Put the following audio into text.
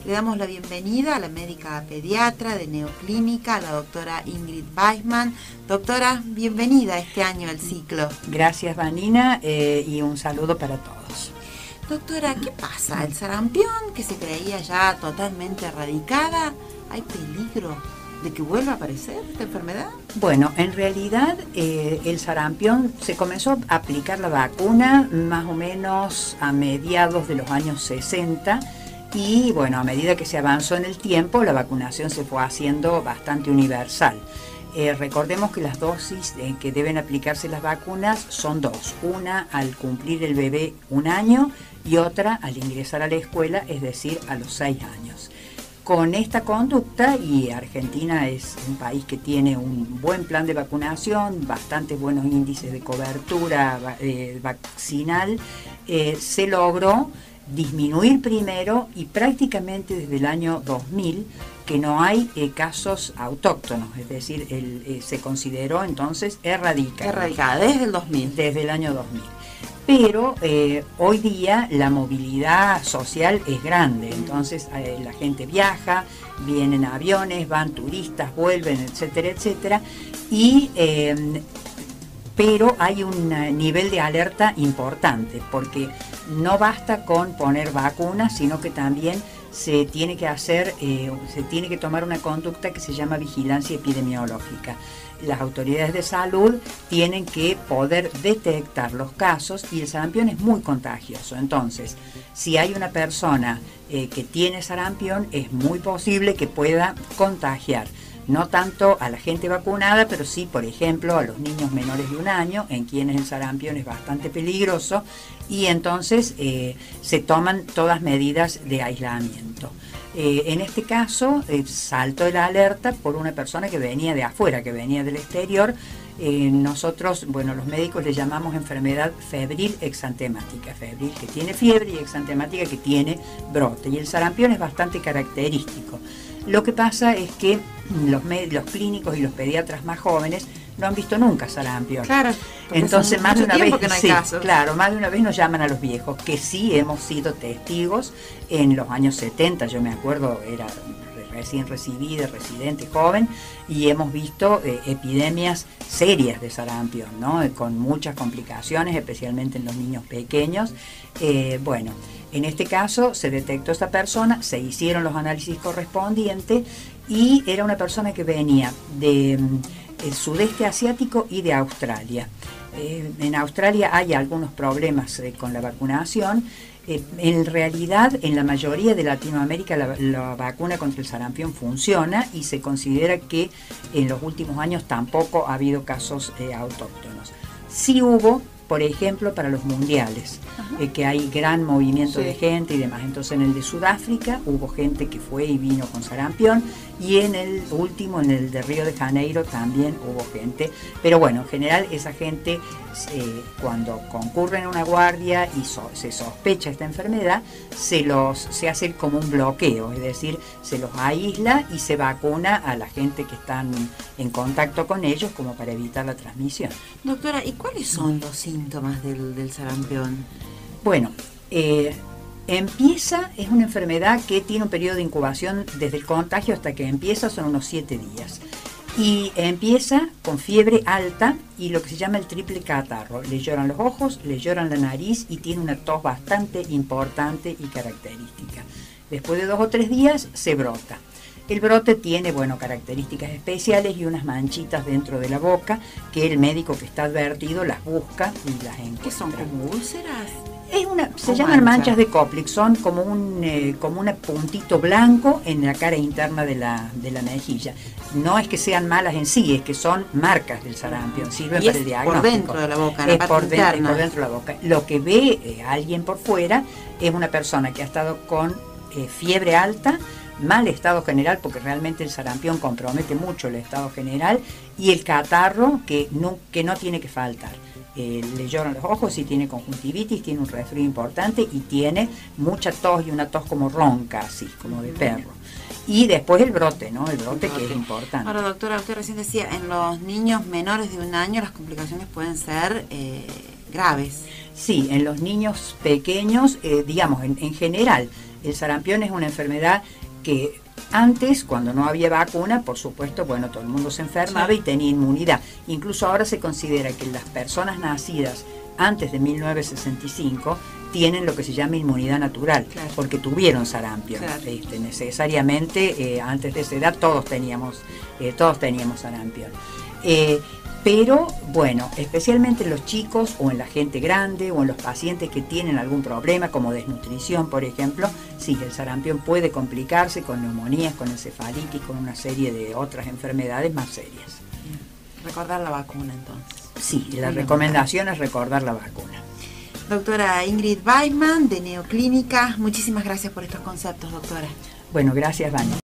Le damos la bienvenida a la médica pediatra de Neoclínica, la doctora Ingrid Weissman. Doctora, bienvenida este año al ciclo. Gracias, Vanina, y un saludo para todos. Doctora, ¿qué pasa? ¿El sarampión, que se creía ya totalmente erradicada, hay peligro de que vuelva a aparecer esta enfermedad? Bueno, en realidad el sarampión se comenzó a aplicar la vacuna más o menos a mediados de los años 60 y bueno, a medida que se avanzó en el tiempo, la vacunación se fue haciendo bastante universal. Recordemos que las dosis en que deben aplicarse las vacunas son dos. Una al cumplir el bebé 1 año y otra al ingresar a la escuela, es decir, a los 6 años. Con esta conducta, y Argentina es un país que tiene un buen plan de vacunación, bastantes buenos índices de cobertura vaccinal, se logró disminuir primero y prácticamente desde el año 2000 que no hay casos autóctonos, es decir, se consideró entonces erradicada. Erradicada desde el 2000. Desde el año 2000. Pero hoy día la movilidad social es grande, entonces la gente viaja, vienen aviones, van turistas, vuelven, etcétera, etcétera, y pero hay un nivel de alerta importante, porque no basta con poner vacunas, sino que también se tiene que se tiene que tomar una conducta que se llama vigilancia epidemiológica. Las autoridades de salud tienen que poder detectar los casos y el sarampión es muy contagioso. Entonces, si hay una persona que tiene sarampión, es muy posible que pueda contagiar. No tanto a la gente vacunada, pero sí, por ejemplo, a los niños menores de 1 año, en quienes el sarampión es bastante peligroso, y entonces se toman todas medidas de aislamiento. En este caso, saltó la alerta por una persona que venía de afuera, que venía del exterior. Nosotros, bueno, los médicos le llamamos enfermedad febril exantemática, febril que tiene fiebre y exantemática que tiene brote, y el sarampión es bastante característico. Lo que pasa es que los clínicos y los pediatras más jóvenes no han visto nunca sarampión. Claro. Entonces más de una vez, no hay casos. Claro, más de una vez nos llaman a los viejos, que sí hemos sido testigos en los años 70, yo me acuerdo, era recién recibida, residente, joven, y hemos visto epidemias serias de sarampión, ¿no? Con muchas complicaciones, especialmente en los niños pequeños. Bueno, en este caso se detectó esta persona, se hicieron los análisis correspondientes y era una persona que venía de el sudeste asiático y de Australia. En Australia hay algunos problemas con la vacunación. En realidad, en la mayoría de Latinoamérica la vacuna contra el sarampión funciona y se considera que en los últimos años tampoco ha habido casos autóctonos. Sí hubo, por ejemplo, para los mundiales, que hay gran movimiento de gente y demás. Entonces, en el de Sudáfrica hubo gente que fue y vino con sarampión, y en el último, en el de Río de Janeiro, también hubo gente. Pero bueno, en general esa gente, cuando concurren a una guardia y se sospecha esta enfermedad, se hace como un bloqueo, es decir, se los aísla y se vacuna a la gente que están en contacto con ellos, como para evitar la transmisión. Doctora, ¿y cuáles son los síntomas del sarampión? Bueno, es una enfermedad que tiene un periodo de incubación desde el contagio hasta que empieza, son unos 7 días. Y empieza con fiebre alta y lo que se llama el triple catarro. Le lloran los ojos, le lloran la nariz y tiene una tos bastante importante y característica. Después de 2 o 3 días se brota. El brote tiene, bueno, características especiales y unas manchitas dentro de la boca que el médico que está advertido las busca y las encuentra. ¿Qué son, como úlceras? Se llaman manchas de Koplik, son como un puntito blanco en la cara interna de la mejilla. No es que sean malas en sí, es que son marcas del sarampión, sirven para el diagnóstico. Por dentro de la boca, es por dentro de la boca. Lo que ve alguien por fuera es una persona que ha estado con fiebre alta, mal estado general, porque realmente el sarampión compromete mucho el estado general, y el catarro que no tiene que faltar. Le lloran los ojos y tiene conjuntivitis, tiene un resfrío importante y tiene mucha tos y una tos como ronca, así, como de perro. Y después el brote, ¿no? El brote que es importante. Ahora, doctora, usted recién decía, en los niños menores de 1 año las complicaciones pueden ser graves. Sí, en los niños pequeños, digamos, en general, El sarampión es una enfermedad que antes, cuando no había vacuna, por supuesto, bueno, todo el mundo se enfermaba y tenía inmunidad. Incluso ahora se considera que las personas nacidas antes de 1965 tienen lo que se llama inmunidad natural, porque tuvieron sarampión. Necesariamente, antes de esa edad, todos teníamos sarampión. Pero, bueno, especialmente en los chicos o en la gente grande o en los pacientes que tienen algún problema, como desnutrición, por ejemplo, sí, el sarampión puede complicarse con neumonías, con encefalitis, con una serie de otras enfermedades más serias. Recordar la vacuna, entonces. Sí, la recomendación es recordar la vacuna. Doctora Ingrid Weissman, de Neoclínica, muchísimas gracias por estos conceptos, doctora. Bueno, gracias, Vani.